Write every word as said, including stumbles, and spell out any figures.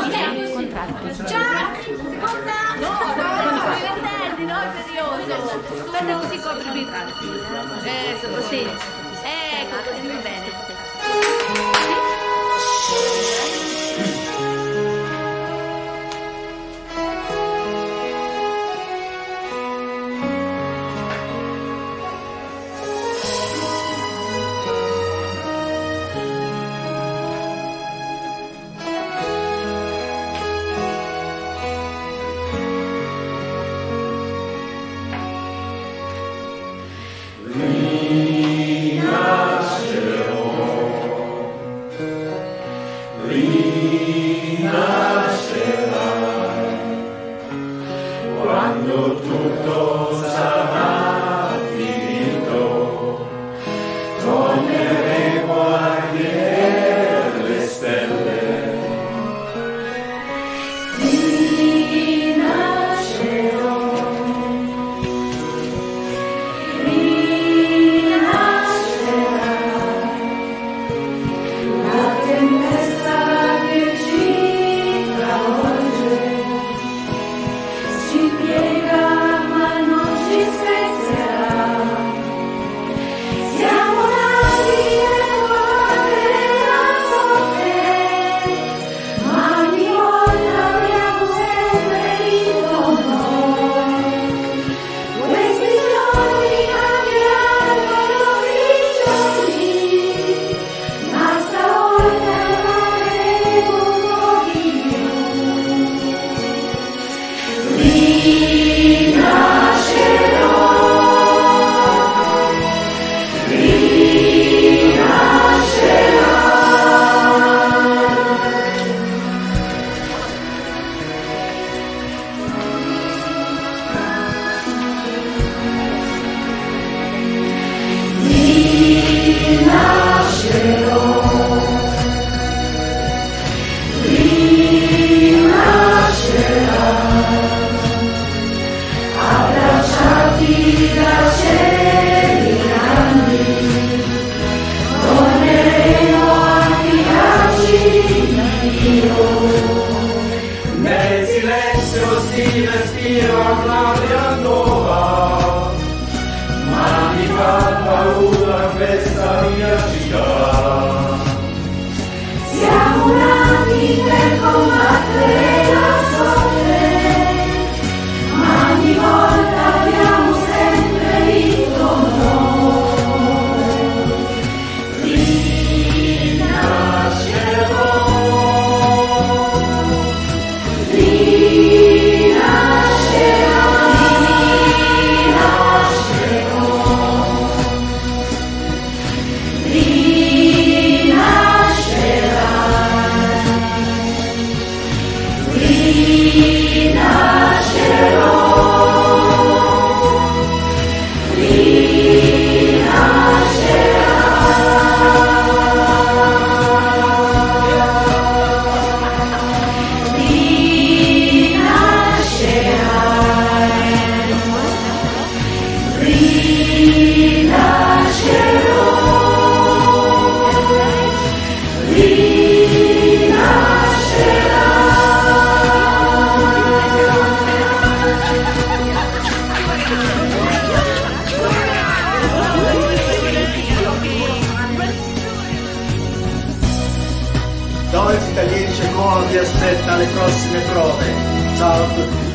Contratti. Ciao! Seconda! No, no, divertenti, no, serioso. Aspetta così copri i tratti. Ecco, così. Ecco, così va bene. Quando tutto sarà finito, torneremo a vedere le stelle. Rinascerò, rinascerà, la tempesta che ci travolge si piega ma non ci spezzerà. Siamo nati nel cuore della sorte, ma ogni volta abbiamo sempre vinto noi. Questi giorni cambieranno i nostri giorni, ma stavolta avremo un po' di più. Rinascerò, rinascerà. Rinascerò, rinascerà. Abbracciati da cieli grandi, torneremo a fidarci di Dio. Nel silenzio si respira un'aria nuova, ma mi fa paura questa mia città. Siamo nati per combattere la sorte, ma ogni volta abbiamo sempre vinto noi. Rinascerò, rinascerà, rinascerò, rinascerà, rinascerò. Dolci Italiani Cecco vi aspetta alle prossime prove. Ciao a tutti.